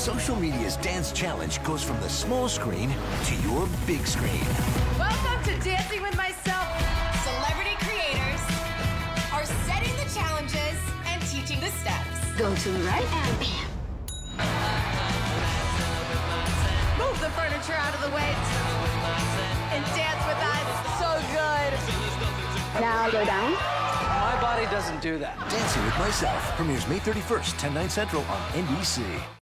social media's dance challenge goes from the small screen to your big screen. Welcome to Dancing with Myself. Celebrity creators are setting the challenges and teaching the steps. Go to the right and bam. Move the furniture out of the way and dance with us. So good. Now go down. My body doesn't do that. Dancing with Myself premieres May 31st, 10/9 Central on NBC.